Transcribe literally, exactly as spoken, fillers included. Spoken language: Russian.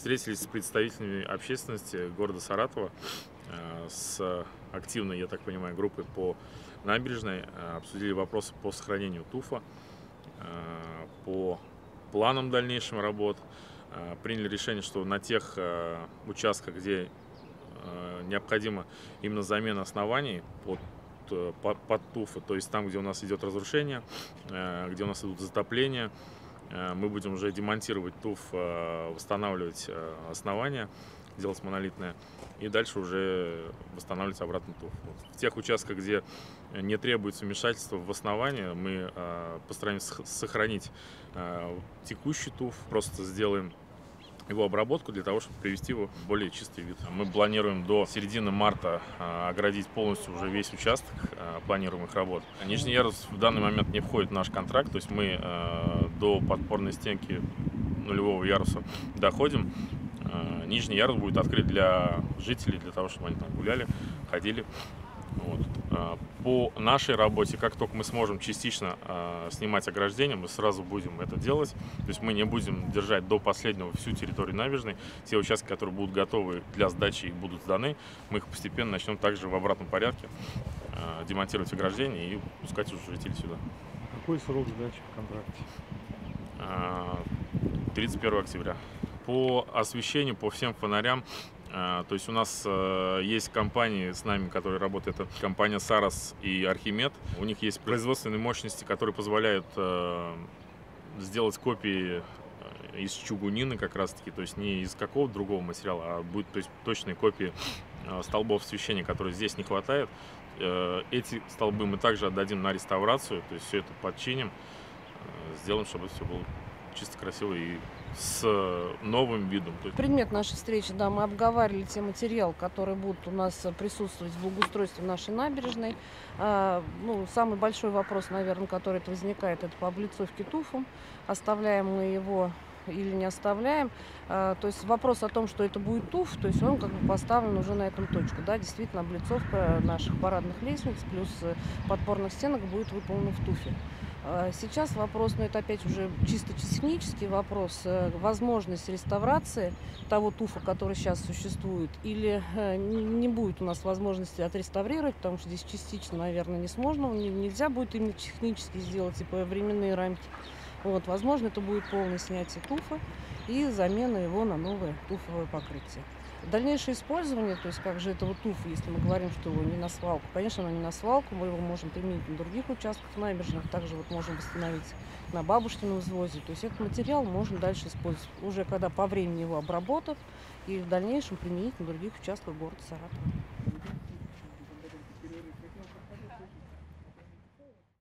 встретились с представителями общественности города Саратова, с активной, я так понимаю, группой по набережной, обсудили вопросы по сохранению туфа, по планам дальнейшим работ. Приняли решение, что на тех участках, где необходима именно замена оснований под, под, под туфа, то есть там, где у нас идет разрушение, где у нас идут затопления, мы будем уже демонтировать туф, восстанавливать основания, делать монолитное, и дальше уже восстанавливать обратно туф. Вот. В тех участках, где не требуется вмешательство в основание, мы постараемся сохранить текущий туф, просто сделаем его обработку для того, чтобы привести его в более чистый вид. Мы планируем до середины марта оградить полностью уже весь участок планируемых работ. Нижний ярус в данный момент не входит в наш контракт, то есть мы до подпорной стенки нулевого яруса доходим. Нижний ярус будет открыт для жителей, для того, чтобы они там гуляли, ходили. Вот. По нашей работе, как только мы сможем частично э, снимать ограждение, мы сразу будем это делать. То есть мы не будем держать до последнего всю территорию набережной. Те участки, которые будут готовы для сдачи и будут сданы, мы их постепенно начнем также в обратном порядке э, демонтировать ограждение и пускать уже жителей сюда. Какой срок сдачи в контракте? Э, тридцать первого октября. По освещению, по всем фонарям, то есть у нас есть компании с нами, которые работают, это компания Сарас и Архимед. У них есть производственные мощности, которые позволяют сделать копии из чугунины как раз таки, то есть не из какого-то другого материала, а будет, то есть, точные копии столбов освещения, которые здесь не хватает. Эти столбы мы также отдадим на реставрацию, то есть все это подчиним, сделаем, чтобы все было чисто красиво и с новым видом. Предмет нашей встречи, да, мы обговаривали те материалы, которые будут у нас присутствовать в благоустройстве нашей набережной. А, ну, самый большой вопрос, наверное, который это возникает, это по облицовке туфом. Оставляем мы его или не оставляем. А, то есть вопрос о том, что это будет туф, то есть он как бы поставлен уже на этом точку. Да, действительно, облицовка наших парадных лестниц плюс подпорных стенок будет выполнена в туфе. Сейчас вопрос, но это опять уже чисто технический вопрос, возможность реставрации того туфа, который сейчас существует, или не будет у нас возможности отреставрировать, потому что здесь частично, наверное, не сможно, нельзя будет именно технически сделать, типа временные рамки. Вот, возможно, это будет полное снятие туфа и замена его на новое туфовое покрытие. Дальнейшее использование, то есть как же этого туфа, если мы говорим, что его не на свалку, конечно, оно не на свалку, мы его можем применить на других участках набережных, также вот можем восстановить на Бабушкином взвозе, то есть этот материал можно дальше использовать, уже когда по времени его обработав, и в дальнейшем применить на других участках города Саратова.